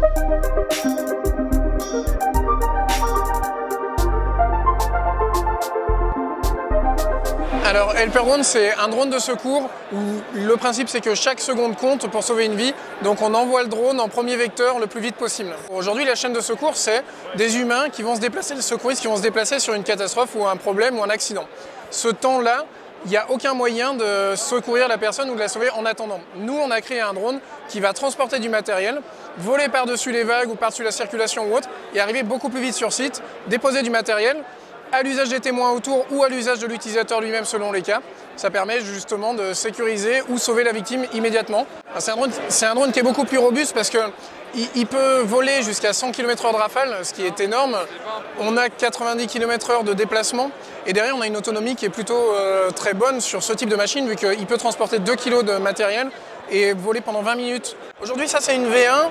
Alors Helper Drone, c'est un drone de secours où le principe c'est que chaque seconde compte pour sauver une vie, donc on envoie le drone en premier vecteur le plus vite possible. Aujourd'hui la chaîne de secours c'est des humains qui vont se déplacer, des secouristes qui vont se déplacer sur une catastrophe ou un problème ou un accident. Ce temps-là, il n'y a aucun moyen de secourir la personne ou de la sauver en attendant. Nous on a créé un drone qui va transporter du matériel, voler par-dessus les vagues ou par-dessus la circulation ou autre, et arriver beaucoup plus vite sur site, déposer du matériel, à l'usage des témoins autour ou à l'usage de l'utilisateur lui-même selon les cas. Ça permet justement de sécuriser ou sauver la victime immédiatement. C'est un drone qui est beaucoup plus robuste parce qu'il peut voler jusqu'à 100 km/h de rafale, ce qui est énorme. On a 90 km/h de déplacement et derrière on a une autonomie qui est plutôt très bonne sur ce type de machine vu qu'il peut transporter 2 kg de matériel et voler pendant 20 minutes. Aujourd'hui, ça c'est une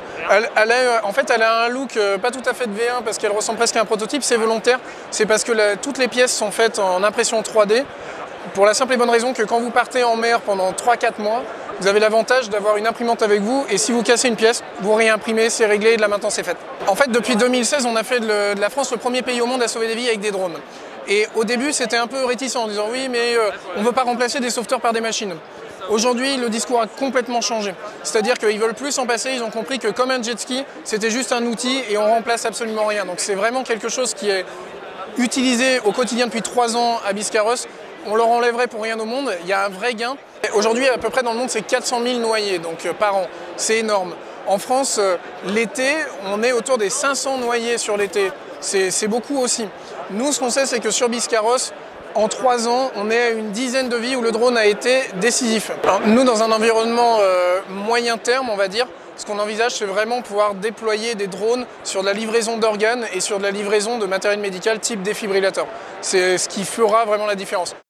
V1. En fait, elle a un look pas tout à fait de V1 parce qu'elle ressemble presque à un prototype. C'est volontaire. C'est parce que toutes les pièces sont faites en impression 3D pour la simple et bonne raison que quand vous partez en mer pendant 3-4 mois, vous avez l'avantage d'avoir une imprimante avec vous et si vous cassez une pièce, vous réimprimez, c'est réglé, de la maintenance est faite. En fait, depuis 2016, on a fait de la France le premier pays au monde à sauver des vies avec des drones. Et au début, c'était un peu réticent en disant oui, mais on ne veut pas remplacer des sauveteurs par des machines. Aujourd'hui, le discours a complètement changé. C'est-à-dire qu'ils veulent plus s'en passer, ils ont compris que comme un jet ski, c'était juste un outil et on remplace absolument rien. Donc c'est vraiment quelque chose qui est utilisé au quotidien depuis 3 ans à Biscarrosse. On leur enlèverait pour rien au monde, il y a un vrai gain. Aujourd'hui, à peu près dans le monde, c'est 400 000 noyés donc, par an. C'est énorme. En France, l'été, on est autour des 500 noyés sur l'été. C'est beaucoup aussi. Nous, ce qu'on sait, c'est que sur Biscarrosse, en 3 ans, on est à une dizaine de vies où le drone a été décisif. Alors, nous, dans un environnement moyen terme, on va dire, ce qu'on envisage, c'est vraiment pouvoir déployer des drones sur de la livraison d'organes et sur de la livraison de matériel médical type défibrillateur. C'est ce qui fera vraiment la différence.